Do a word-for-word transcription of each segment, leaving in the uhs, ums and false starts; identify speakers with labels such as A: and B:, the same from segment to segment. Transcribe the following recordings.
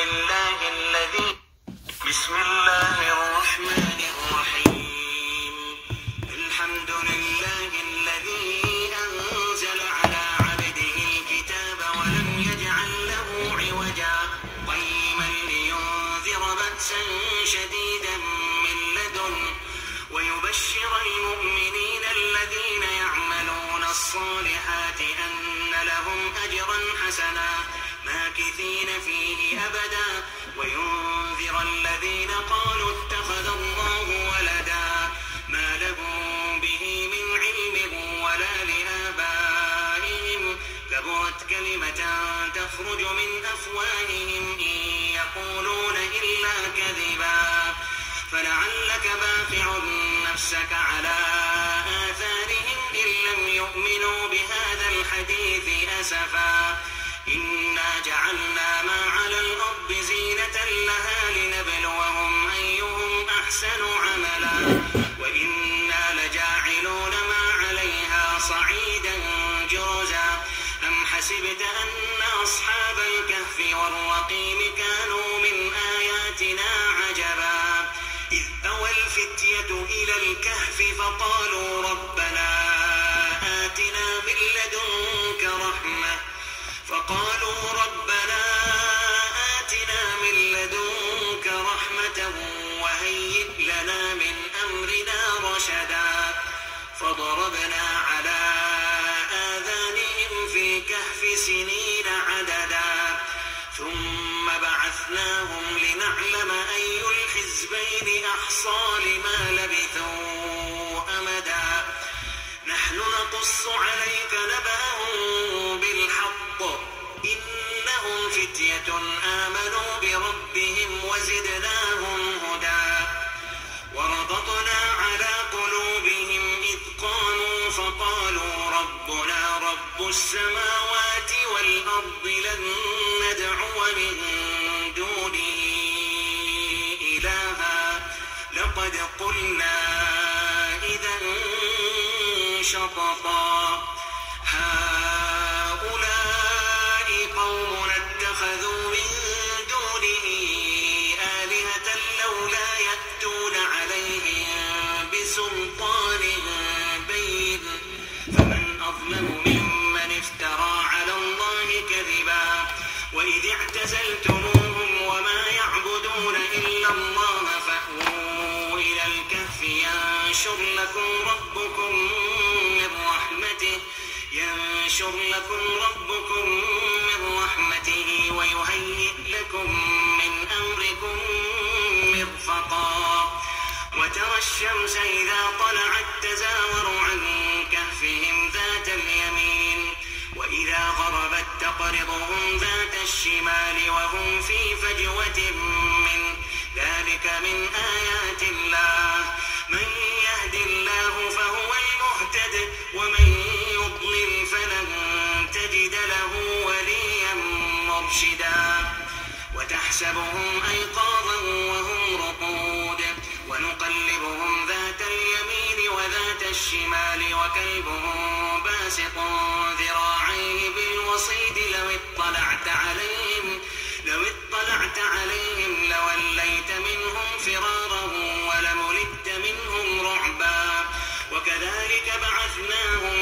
A: لله الذي بسم الله الرحمن الرحيم الحمد لله الذي أنزل على عبده الكتاب ولم يجعل له عوجا قيما لينذر بأسا شديدا من لدنه ويبشر المؤمنين الذين يعملون الصالحات أن لهم أجرا حسنا ماكثين فيه أبدا وينذر الذين قالوا اتخذ الله ولدا ما لهم به من علم ولا لآبائهم كبرت كلمة تخرج من أفواههم إن يقولون إلا كذبا فلعلك باخع نفسك على آثارهم إن لم يؤمنوا بهذا الحديث أسفا إنا جعلنا ما على الأرض زينة لها لنبلوهم أيهم أحسن عملا وإنا لجاعلون ما عليها صعيدا جرزا أم حسبت أن أصحاب الكهف والرقيم كانوا من آياتنا عجبا إذ أوى الفتية إلى الكهف فقالوا ربنا آتنا من لدنك رحمة فقالوا ربنا آتنا من لدنك رحمة وهيئ لنا من أمرنا رشدا فضربنا على آذانهم في الكهف سنين عددا ثم بعثناهم لنعلم أي الحزبين أحصى لما لبثوا أمدا نحن نقص عليك نبأهم بالحق إنهم فتية آمنوا بربهم وزدناهم هدى وربطنا على قلوبهم إذ قاموا فقالوا ربنا رب السماوات والأرض لن ندعو من دونه إلها لقد قلنا إذا شططا هؤلاء قوم اتخذوا من دونه آلهة لولا يأتون عليهم بسلطان بين فمن أظلم ممن افترى على الله كذبا وإذ اعتزلتموهم وما يعبدون إلا الله فأووا إلى الكهف ينشر لكم ربكم من رحمته ينشر لكم ربكم من رحمته ويهيئ لكم من أمركم مرفقا وترى الشمس إذا طلعت تزاور عن كهفهم ذات اليمين وإذا غربت تقرضهم ذات الشمال وهم في فجوة من ذلك من آيات الله من يهد الله فهو المهتد ومن يضلل فلن تجد له وليا مرشدا وتحسبهم أيقاظا وهم رقود ونقلبهم ذات اليمين وذات الشمال وكلبهم باسط ذراعيه بالوصيد لو اطلعت عليهم لو اطلعت عليهم لوليت منهم فرارا ولملئت منهم رعبا وكذلك بعثناهم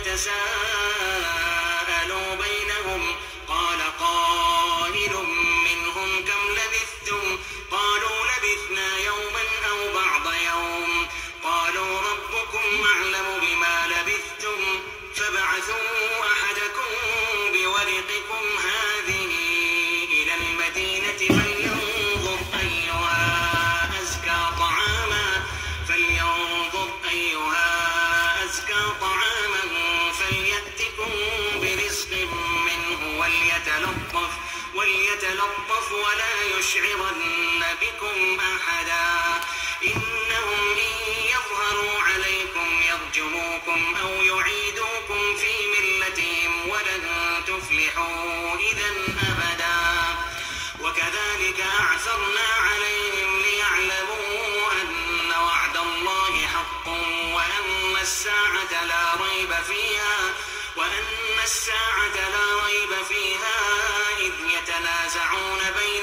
A: ليتساءلوا بينهم قال قائل منهم كم لبثتم قالوا لبثنا يوما أو بعض يوم قالوا ربكم أعلم بما لبثتم فابعثوا أحدكم بورقكم هذه إلى المدينة فلينظر أيها أزكى طعاما فلينظر أيها أزكى طعاما فليأتكم برزق منه وليتلطف وليتلطف ولا يشعرن بكم أحدا إنهم إن يظهروا عليكم يرجموكم أو يعيدوكم في ملتهم ولن تفلحوا إذا أبدا وكذلك أعثرنا عليهم ليعلموا أن وعد الله حق وأن الساعة لا ريب فيها وأن الساعة لا ريب فيها إذ يتنازعون بين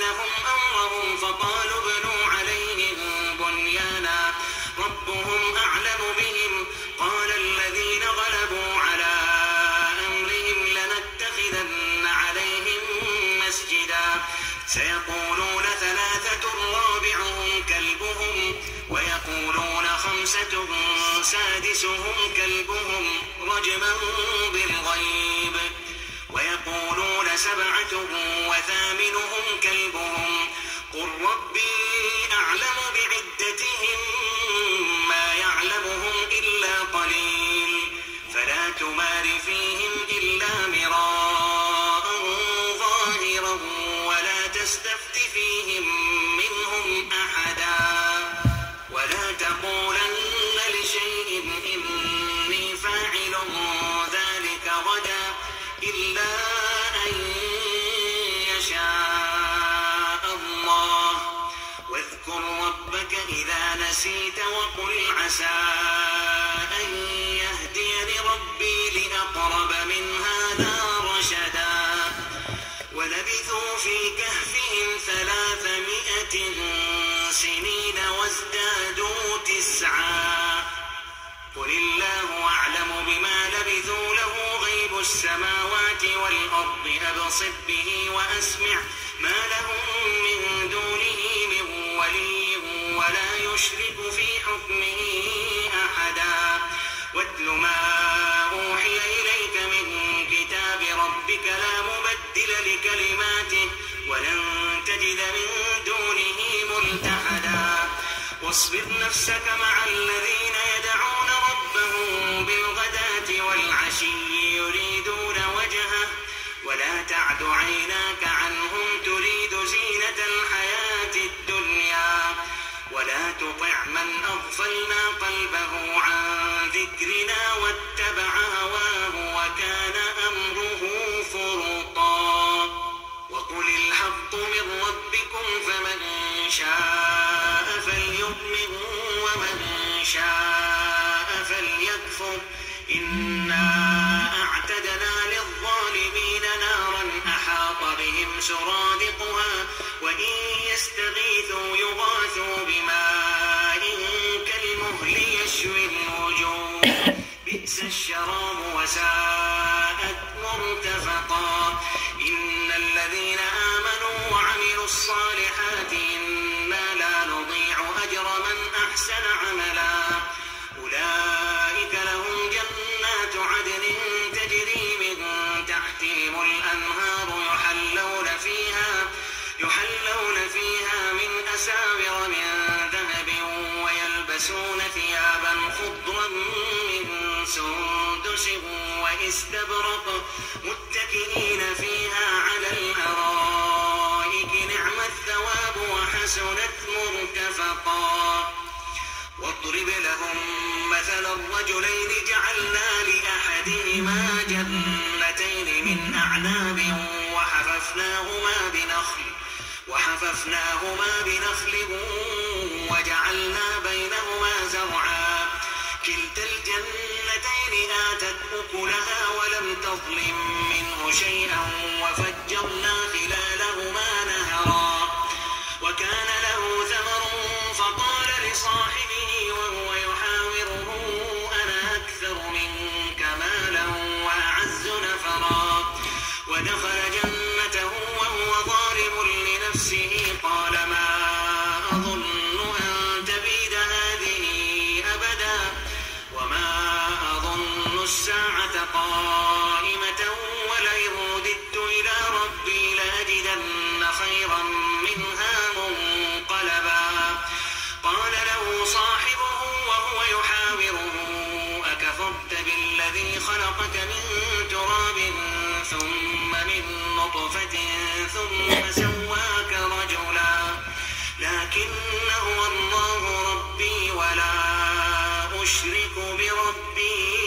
A: لهم أمرهم فقالوا ابنوا عليهم بنيانا ربهم أعلم بهم قال الذين غلبوا على أمرهم لنتخذن عليهم مسجدا سيقولون ثلاثة رابعهم كلبهم ويقولون خمسة سادسهم كلبهم رجما بالغيب ويقولون سبعة وثامنهم كلبهم قل ربي أعلم بعدتهم ما يعلمهم إلا قليل فلا تمار فيهم إلا مراء ظاهرا ولا تستفت فيهم منهم أحدا ولا تقولن لشيء إني فاعل ذلك غدا إلا أن يشاء الله واذكر ربك إذا نسيت وقل عسى أن يهديني ربي لأقرب من هذا رشدا ولبثوا في كهفهم ثلاثمائة سنين وازدادوا تسعا قل الله أعلم بما لبثوا له غيب السماوات والأرض أبصر به وأسمع ما لهم من دونه من ولي ولا يشرك في حكمه أحدا واتل ما أوحي إليك من كتاب ربك لا مبدل لكلماته ولن تجد من دونه ملتحدا واصبر نفسك مع الذين يدعون ربهم بالغداة والعشي يريدون وجهه ولا تعد عيناك عنهم تريد زينة الحياة الدنيا ولا تطع من أغفلنا قلبه عن ذكرنا واتبع هواه وكان أمره فرطا وقل الحق من ربكم فمن شاء فليؤمن ومن شاء فليكفر إنا أعتدنا للظالمين نارا أحاط بهم سرادقها وإن يستغيثوا يغاثوا بماء كالمهل يشوي الوجوه بئس الشراب وساءت مرتفقا إن الذين آمنوا وعملوا الصالحات إنا لا نضيع أجر من أحسن عملا أولئك لهم جنات عدن تجري من تحتهم الأنهار يحلون فيها يحلون فيها من أساور من ذهب ويلبسون ثيابا خضرا من سندس واستبرق متكئين فيها على الأرائك نعم الثواب وحسنت مرتفقا واضرب لهم مثل الرجلين جعلنا لأحدهما جنتين من أعناب وحففناهما بنخل وحففناهما بنخل وجعلنا بينهما زرعا كلتا الجنتين آتت أكلها ولم تظلم منه شيئا وفجرنا خلالهما نهرا وكان له ثمر فقال لصاحبه وهو يحاوره أنا أكثر منك مالا وأعز نفرا ودخل جنته وهو ظالم لنفسه قال ما أظن أن تبيد هذه أبدا وما أظن الساعة قائمة ولئن رددت إلى ربي لأجدن خيرا منها منقلبا قال له صاحبه وهو يحاوره أكفرت بالذي خلقك من تراب ثم من نطفة ثم سواك رجلا لكن هو الله ربي ولا أشرك بربي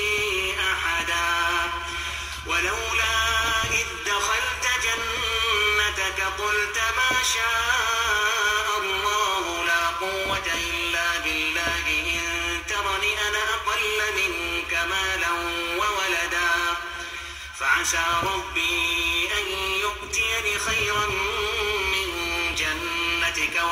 A: أحدا ولولا إذ دخلت جنتك قلت ما شاء الله لا قوة إلا بالله إن ترني أنا أقل منك مالا وولدا فعسى ربي أن يؤتيني خيرا من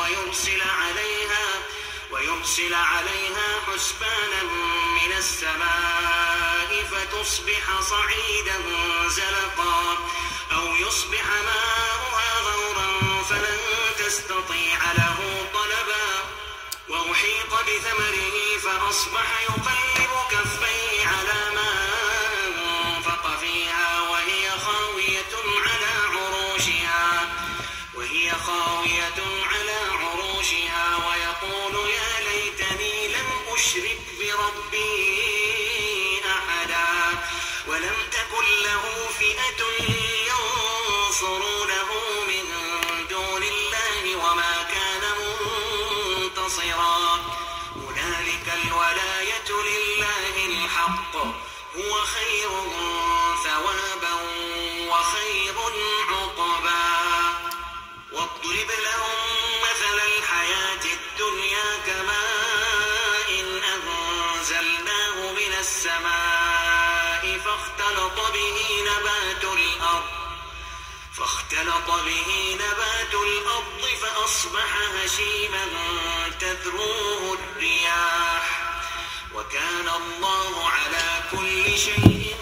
A: ويرسل عليها ويرسل عليها حسبانا من السماء فتصبح صعيدا زلقا أو يصبح ماؤها غورا فلن تستطيع له طلبا وأحيط بثمره فأصبح يقلب كفيه على ما أنفق فيها وهي خاوية على عروشها وهي خاوية على عروشها ويقول يا ليتني لم أشرك بربي أحدا ولم تكن له فئة ينصرونه من دون الله وما كان منتصرا هنالك الولاية لله الحق هو خير ثوابا وخير عقبا واضرب لهم مثل الحياة الدنيا كماء أنزلناه من السماء فاختلط به نبات الأرض فاختلط به نبات الأرض فأصبح هشيما تذروه الرياح وكان الله على كل شيء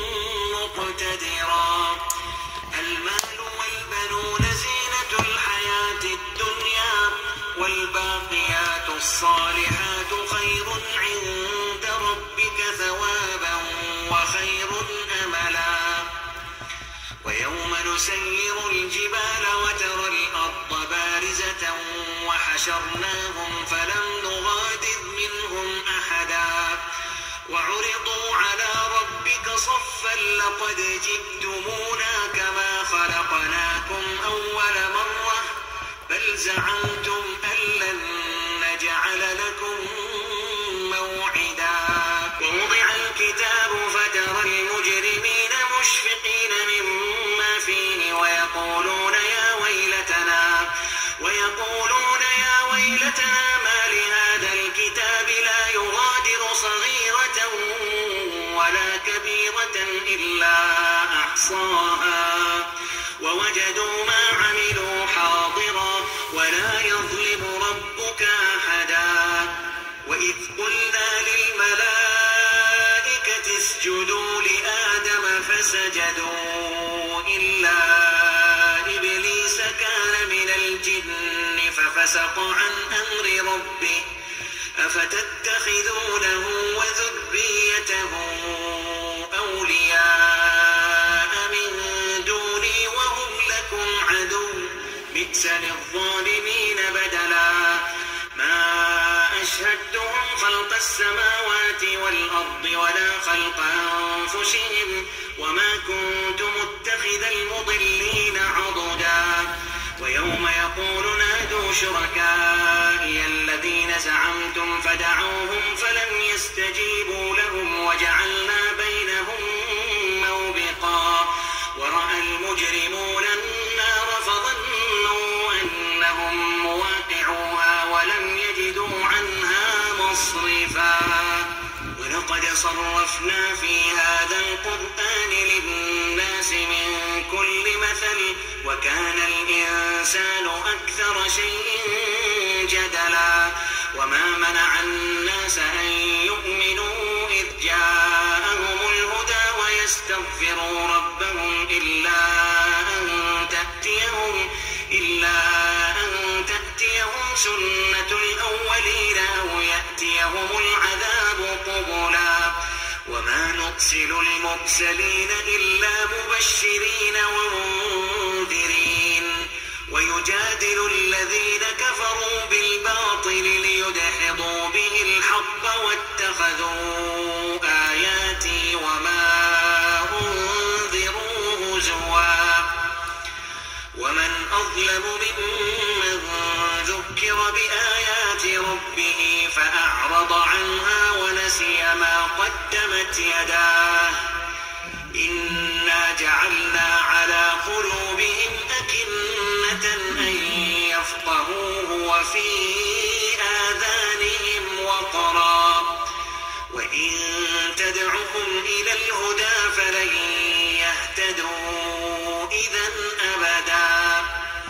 A: مقتدرا المال والبنون زينة الحياة الدنيا والباقيات الصالحات خير عند ربك ثوابا وخير أملا ويوم نسير الجبال وترى الأرض بارزة وحشرناهم فلم نغادر منهم أحدا وعرضوا على ربك صفا لقد جئتمونا كما خلقناكم أول مرة بل زعمتم أن لن نجعل لكم موعدا ووضع الكتاب فترى المجرمين مشفقين مما فيه ويقولون يا ويلتنا ويقولون يا ويلتنا ما لهذا الكتاب لا يغادر صغيرة ولا كبيرة إلا أحصاها ووجدوا ما عملوا حاضرا ولا يظلم ربك أحدا وإذ قلنا للملائكة اسجدوا لآدم فسجدوا إلا إبليس كان من الجن ففسق عن أمر ربه أفتتخذونه وذريته أولياء من دوني وهم لكم عدو بئس للظالمين بدلا ما أشهدتهم خلق السماوات والأرض ولا خلق أنفسهم وما كنت متخذ المضلين عضدا ويوم يقول نادوا شركائي الذين زعمتم فدعوهم فلم يستجيبوا لهم وجعلنا بينهم موبقا ورأى المجرمون النار فظنوا أنهم مواقعوها ولم يجدوا عنها مصرفا ولقد صرفنا في هذا القرآن للناس من كل مثل وكان الإنسان أكثر شيء جدلا وما منع الناس أن يؤمنوا إذ جاءهم الهدى ويستغفروا ربهم إلا أن تأتيهم إلا أن تأتيهم سنة الأولين أو يأتيهم العذاب قبلا وما نرسل المرسلين إلا مبشرين ومنذرين ويجادل الذين كفروا بالباطل ليدحضوا به الحق واتخذوا آياتي وما أنذروا هزوا ومن أظلم ممن ذكر بآيات ربه فأعرض عنها ونسي ما قدمت يداه إنا جعلنا على قلوبهم أكنة أن يفقهوه وفي آذانهم وقرا وإن تدعهم إلى الهدى فلن يهتدوا إذا أبدا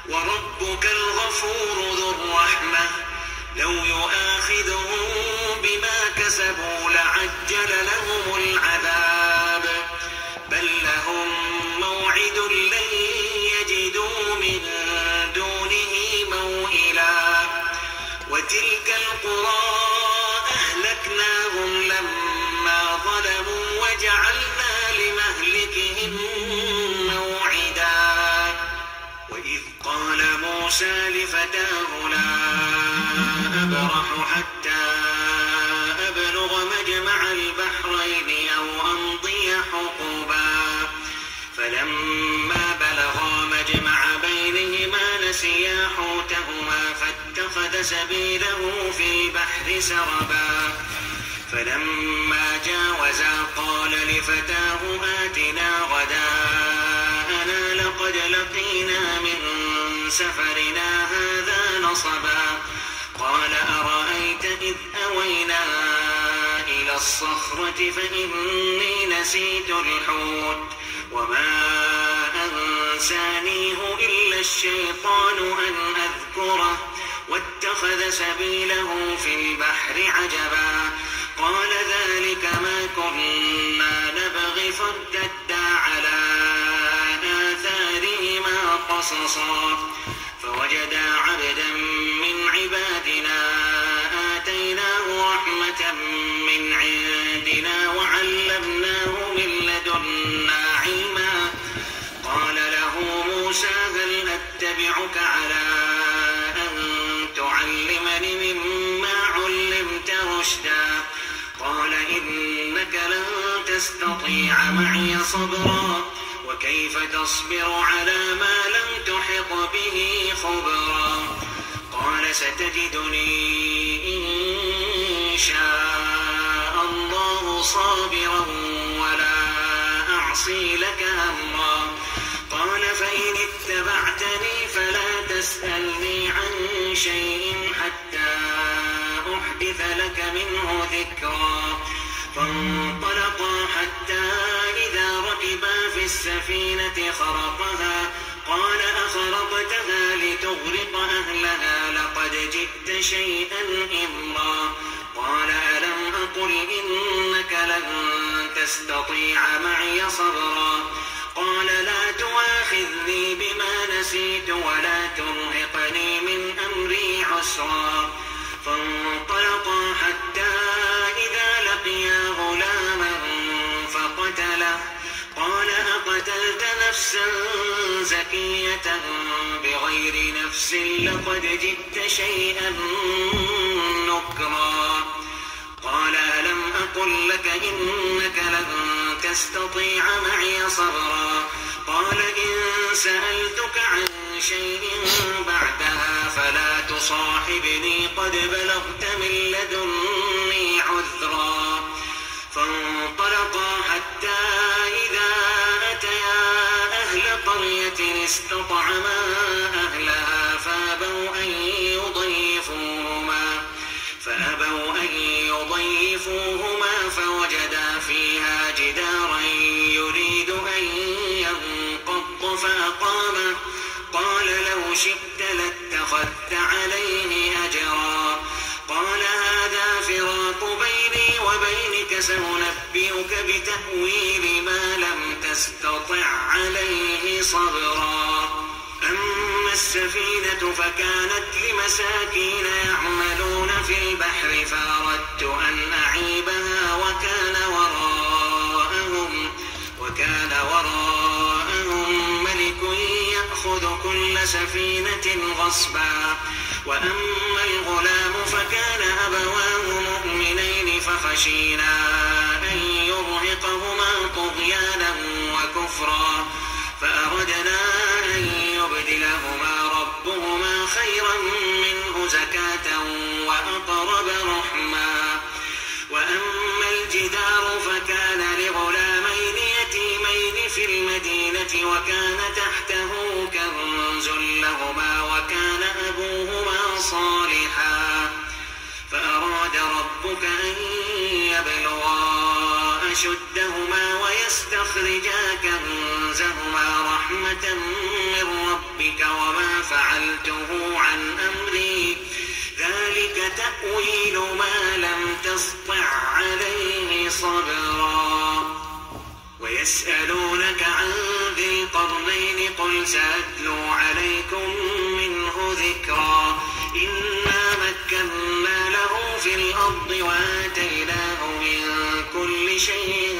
A: وربك الغفور ذو الرحمة لو يؤاخذهم بما كسبوا لعجل لهم العذاب بل لهم موعد لن يجدوا من دونه موئلا وتلك القرى أهلكناهم لما ظلموا وجعلنا لمهلكهم موعدا وإذ قال موسى لفتاه لا أبرح حتى أبلغ مجمع البحرين أو أمضي حقبا فلما بلغا مجمع بينهما نسيا حوتهما فاتخذ سبيله في البحر سربا فلما جاوزا قال لفتاه آتنا غداءنا لقد لقينا من سفرنا هذا نصبا قال أرأيت إذ أوينا إلى الصخرة فإني نسيت الحوت وما أنسانيه إلا الشيطان أن أذكره واتخذ سبيله في البحر عجبا قال ذلك ما كنا نبغي فارتدا على آثارهما قصصا فوجدا عبدا من عبادنا آتيناه رحمة من عندنا وعلمناه من لدنا علما قال له موسى هل أتبعك على أن تعلمني مما علمت رشدا قال إنك لن تستطيع معي صبرا وكيف تصبر على ما لم تحط به خبرا قال ستجدني إن شاء الله صابرا ولا أعصي لك أمرا قال فإن اتبعتني فلا تسألني عن شيء حتى أحدث لك منه ذكرا فانطلقا حتى إذا ركبا في السفينة خرقها قال أخرقتها لتغرق أهلها لقد جئت شيئا إمرا قال ألم أقل إنك لن تستطيع معي صبرا قال لا تؤاخذني بما نسيت ولا ترهقني من أمري عسرا فانطلقا حتى إذا لقيا غلاما فقتله قال أقتلت نفسا زكية بغير نفس لقد جئت شيئا نكرا قال ألم أقل لك إنك لن تستطيع معي صبرا قال إن سألتك عن شيء بعدها فلا تصاحبني قد بلغت من لدني عذرا فانطلقا حتى إذا أتيا أهل قرية استطعما أهلها فأبوا أن يضيفوهما فأبوا أن يضيفوهما فوجدا فيها جدارا يريد أن ينقض فأقامه قال لو شئت لاتخذت عليه أجرا قال هذا فراق بيني وبينك سأنبئك بتأويل ما لم تستطع عليه صبرا أما السفينة فكانت لمساكين يعملون في البحر فأردت أن أعيبها وكان وراءهم وكان وراءهم ملك يأخذ كل سفينة غصبا وأما الغلام فكان أبواه مؤمنين فخشينا أن يرهقهما طغيانا وكفرا فأردنا أن يبدلهما ربهما خيرا منه زكاة وأقرب رحما وأما الجدار فكان لغلامين يتيمين في المدينة وكان تحته كنز لهما وكان أبوهما صالحا فأراد ربك أن يبلغا أشدهما ويستخدما ليستخرجا كنزهما رحمة من ربك وما فعلته عن أمري ذلك تأويل ما لم تسطع عليه صبرا ويسألونك عن ذي القرنين قل سأتلو عليكم منه ذكرا إنا مكنا له في الأرض وآتيناه من كل شيء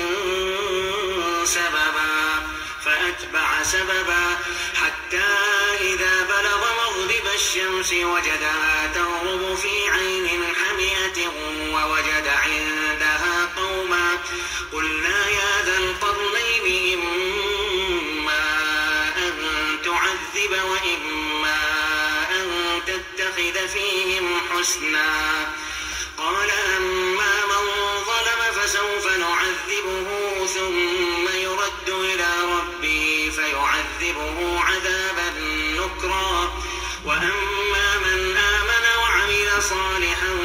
A: سببا فأتبع سببا حتى إذا بلغ مغرب الشمس وجدها تغرب في عين حمئة ووجد عندها قوما قلنا يا ذا القرنين إما أن تعذب وإما أن تتخذ فيهم حسنا قال أما من ظلم فسوف نعذبه ثم يرد إلى ربه فيعذبه عذابا نكرا وأما من آمن وعمل صالحا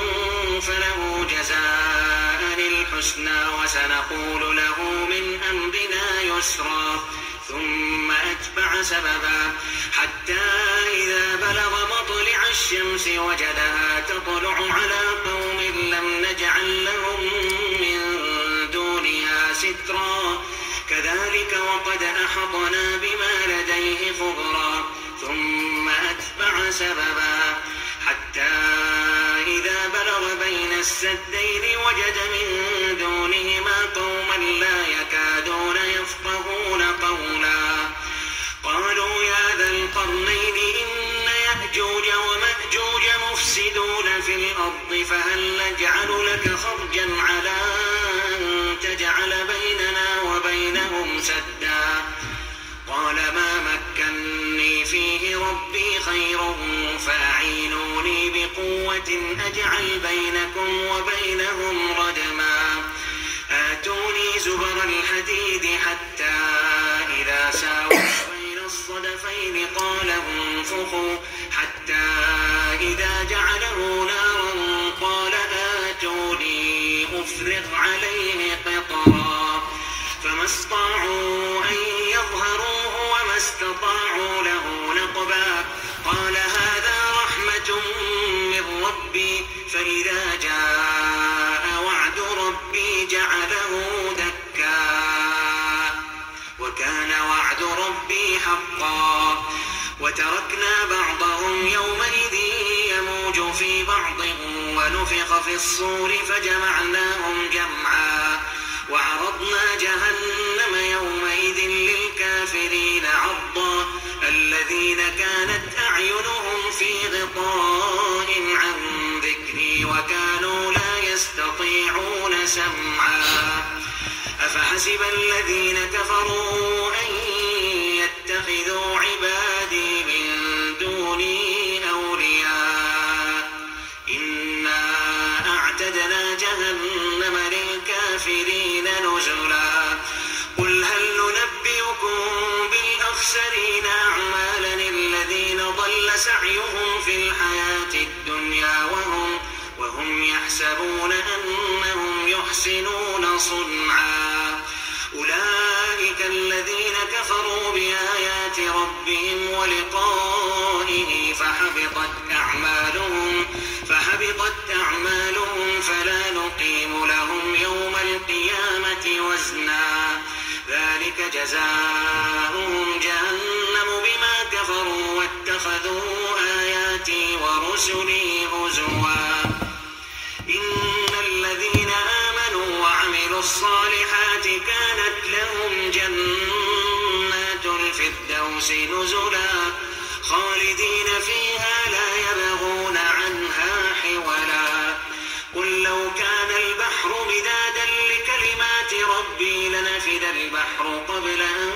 A: فله جزاء الحسنى وسنقول له من أمرنا يسرا ثم أتبع سببا حتى إذا بلغ مطلع الشمس وجدها تطلع على قوم لم نجعل لهم من دونها سترا كذلك وقد أحطنا بما لديه خبرا ثم أتبع سببا حتى إذا بلغ بين السدين وجد من دونهما قوما لا يكادون يفقهون قولا قالوا يا ذا القرنين إن يأجوج ومأجوج مفسدون في الأرض فهل نجعل لك خرجا على أن تجعل بيننا وبينهم سدا قال ما مكني فيه ربي خير فأعينوني بقوة أجعل بينكم وبينهم ردما آتوني زبر الحديد حتى إذا ساووا بين الصدفين قال انفخوا حتى إذا جعله نارا قال آتوني أفرغ عليه قطرا فما استطاعوا أن يظهروه وما استطاعوا له نقبا قال هذا رحمة من ربي فإذا جاء وعد ربي جعله دكا وكان وعد ربي حقا وتركنا بعضهم يومئذ يموج في بعض ونفخ في الصور فجمعناهم جمعا وعرضنا جهنم يومئذ للكافرين عرضا الذين كانت أعينهم في غطاء عن ذكري وكانوا لا يستطيعون سمعا أفحسب الذين كفروا أن يتخذوا عبادي من دوني أولياء إنا أعتدنا جهنم للكافرين نزلا قل هل ننبئكم بالأخسرين أعمالا الذين ضل سعيهم في الحياة الدنيا وهم, وهم يحسبون أنهم يحسنون صنعا أولئك الذين كفروا بآيات ربهم ولقائه فحبطت أعمالهم فحبطت أعمالهم فلا نقيم لهم يوم القيامة وزنا ذلك جزاؤهم جهنم بما كفروا واتخذوا آياتي ورسلي هزوا إن الذين آمنوا وعملوا الصالحات كانت لهم جنات الفردوس نزلا خالدين فيها لا يبغون عنها حولا قل لو كان البحر مدادا لكلمات ربي لنفد البحر قبل أن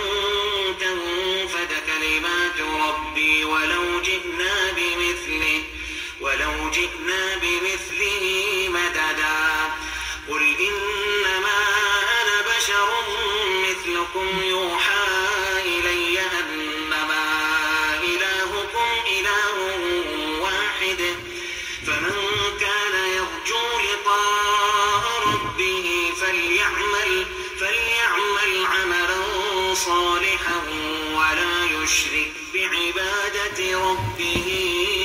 A: تنفد كلمات ربي ولو جئنا بمثله ولو جئنا بمثله مددا قل إنما أنا بشر مثلكم يوحى إلي أنما إلهكم إله واحد فمن كان يرجو لقاء ربه فليعمل فليعمل عملا يشرك بعبادة ربه